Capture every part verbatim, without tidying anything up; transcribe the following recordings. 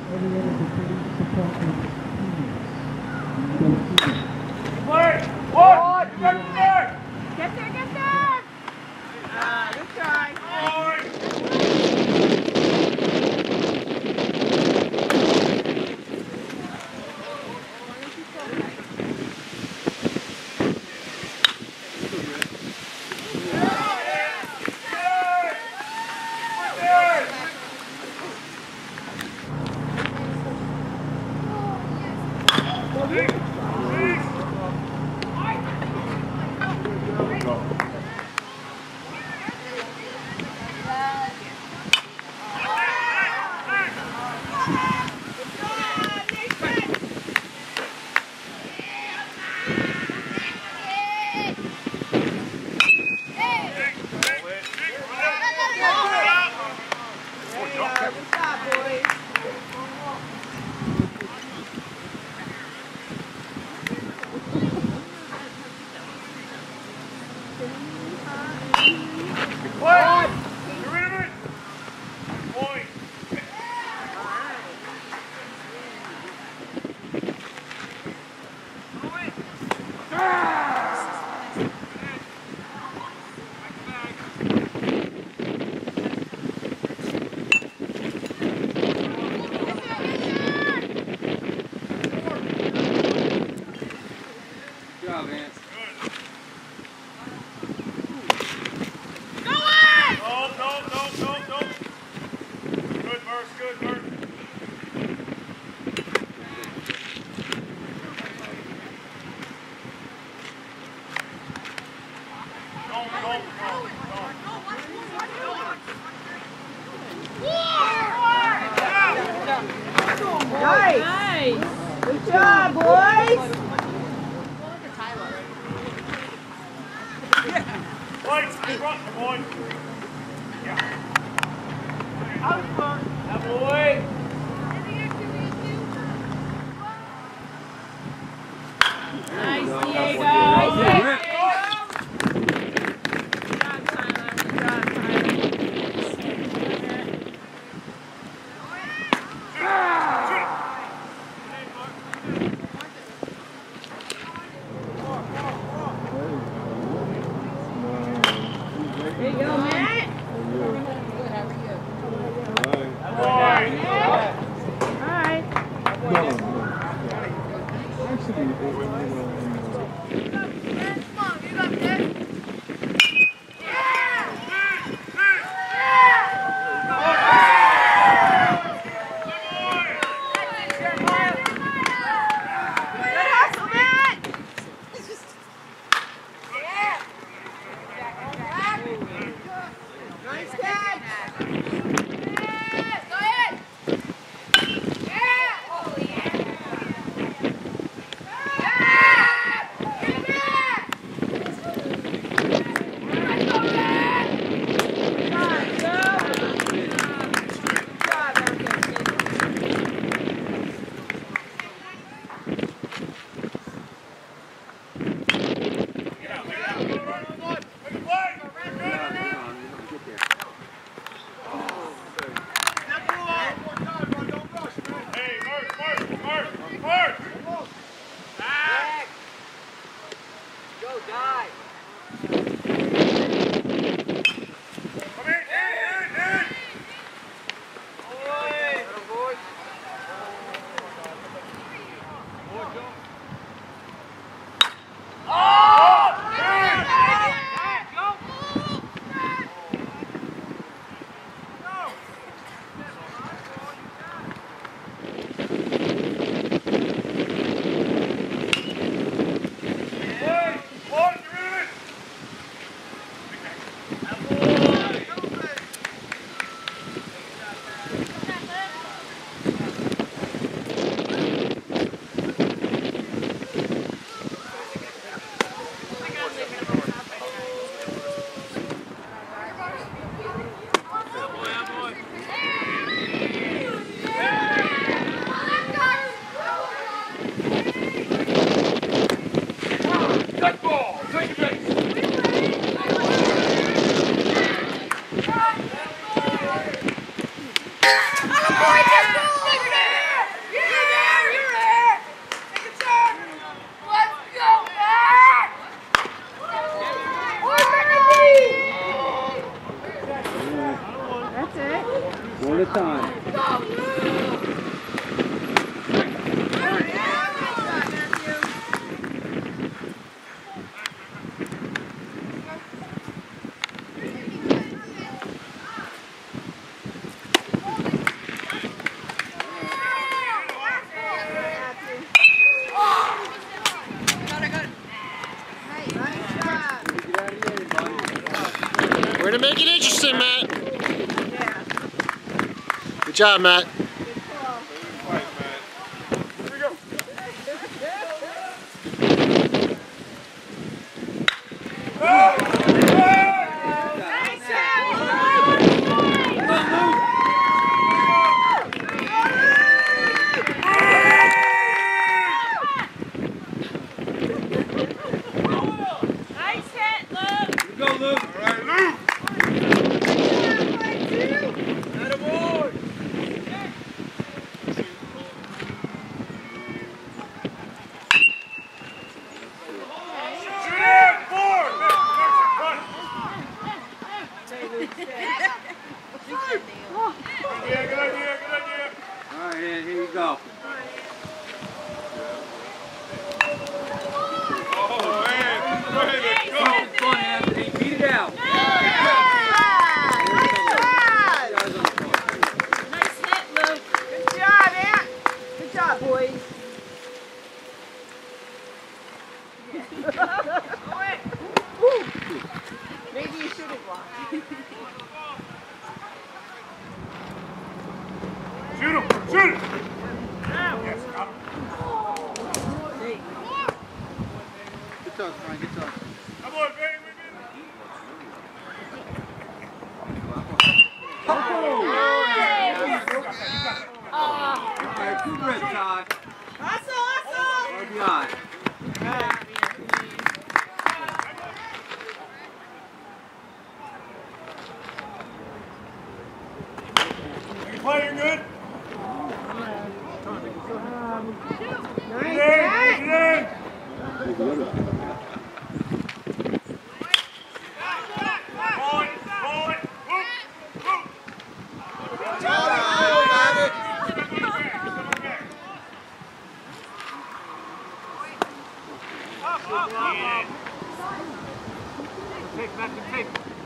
Play! One! Get there! Get there, get there! Ah, good try. Nice! Nice! Good job, boys! Lights, front, boy! Yeah. Out front! That boy! Nice, Diego! There you go, Matt. Good, how are you? All right. job, Matt. Maybe you should have blocked. Shoot him! Shoot him! Yes, got him. Good talk, Frank. Good talk. Come on, baby. Oh! All right, good red, Todd. Hustle, hustle! R B I. You play, you're good. Nice, Get in, Matt. get in. Take, back to take.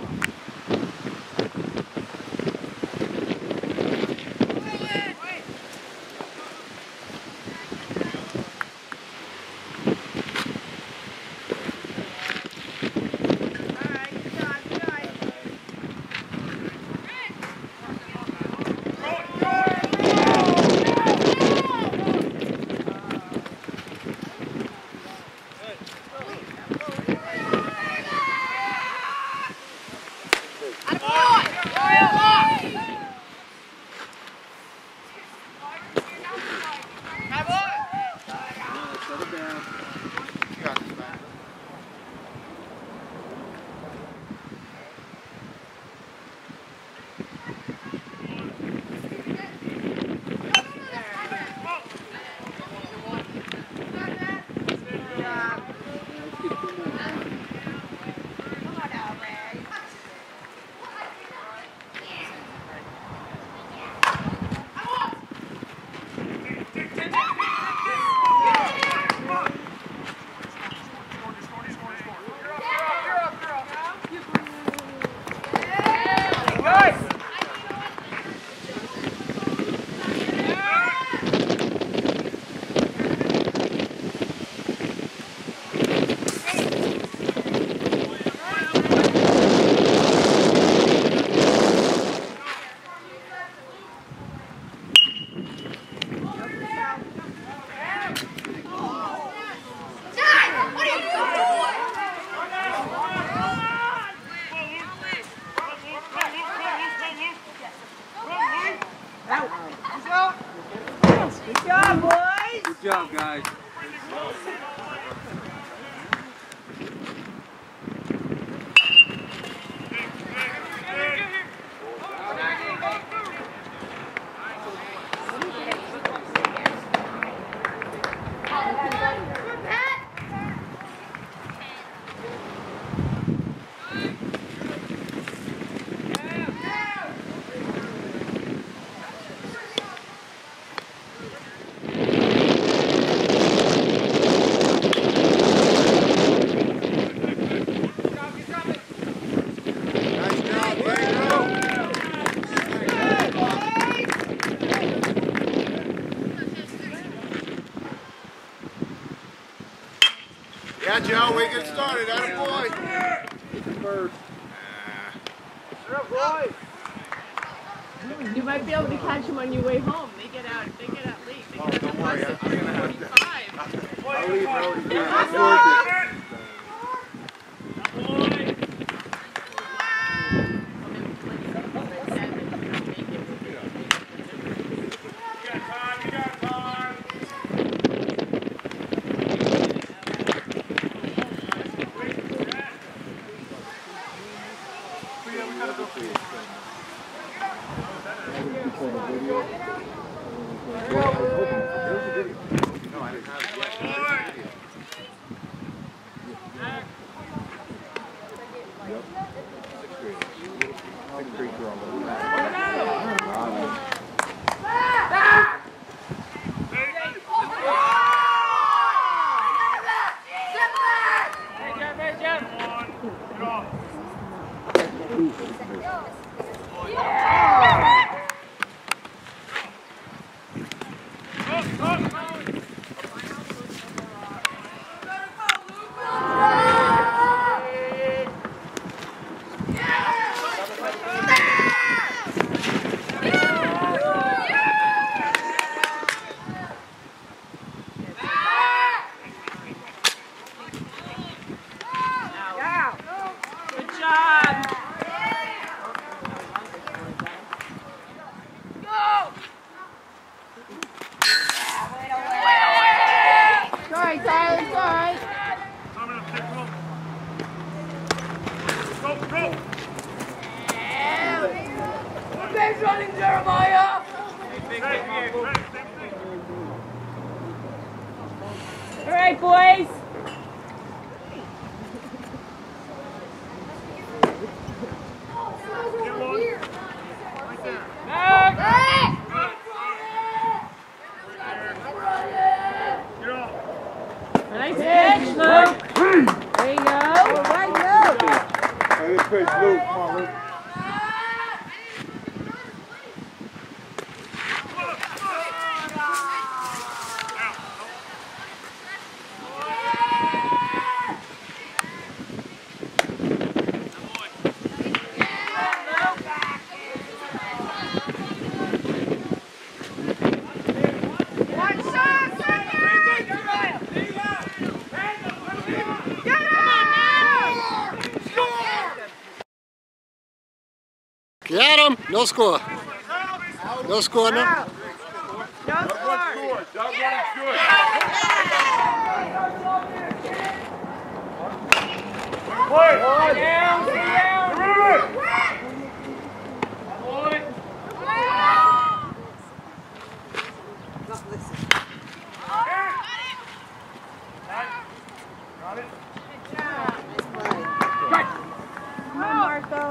Good job, boys. Good job, guys. Yeah, Joe, we get started. Attaboy. First. You're up, boys. You might be able to catch them on your way home. They get out. They get out late. They get Oh, out don't the worry. bus I'm at gonna three have forty-five. I'll leave early. That's worth it. Get him! No score. No score, no. No score. That one's good. Play. Down, down. Got it. Come on, Marco.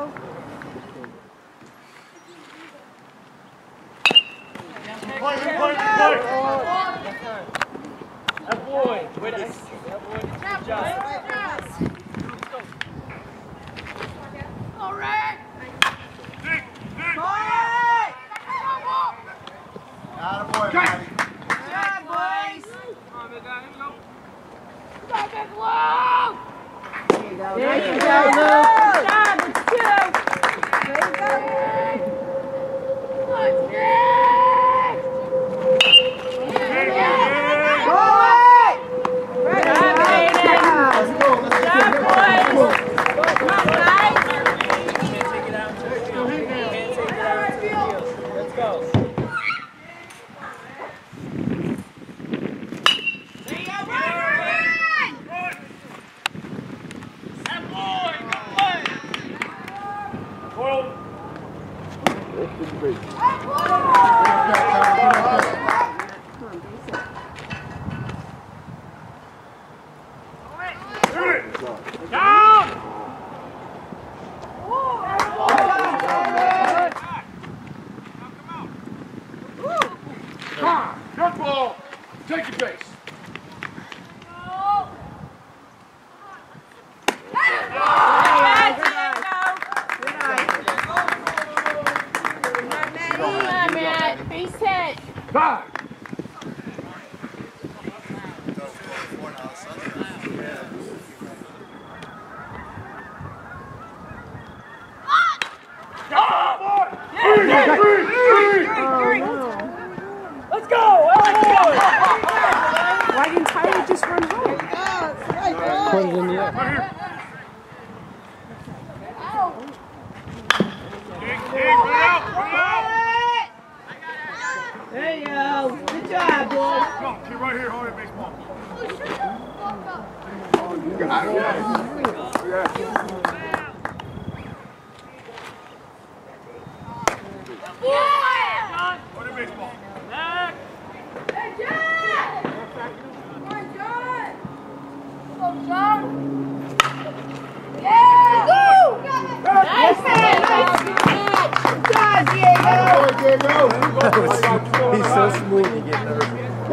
Play, play, play. That boy, way to execute. That boy, good job. All right. Dig, dig. Attaboy, Matty. Yeah, boys. Come on, big guy, here we go. There you go, Luke. Good job, it's two. There you go. What's next? Dig, dig. Good job, Aiden. Let's go. Let's Good go. job, boys. Come on, guys. Can't take it out until the field. Can't take it out until the field. Let's go. Well, Down. good ball. Take your base. Five. Three, three, three. Why didn't Tyler just run home? Put it in the air. Dig, dig, run out, run out. There you go. Good job, boys. Come on, keep right here, hold it, baseball. Hold it, baseball. Back. Nice man. Nice job, Diego. He's so smooth, you get nervous.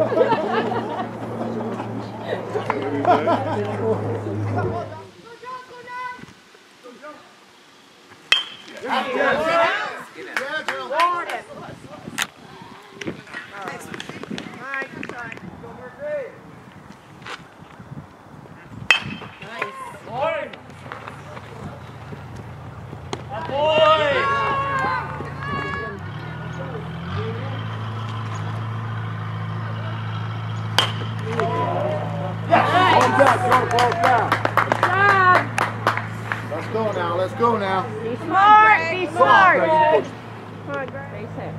Let's go now, let's go now. Be smart, be smart. Come on, Greg. Face it.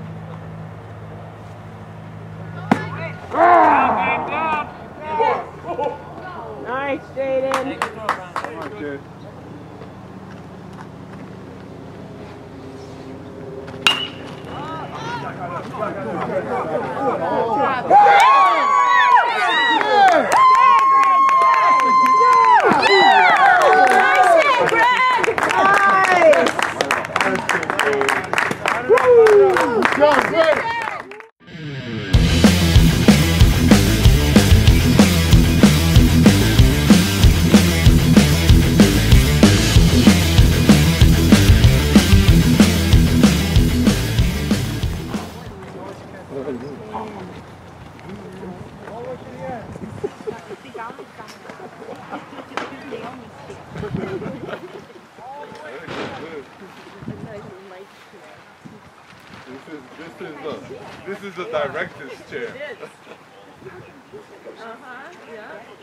Nice, Jaden. Come on, kid. This is the this is the director's chair. Uh-huh, yeah.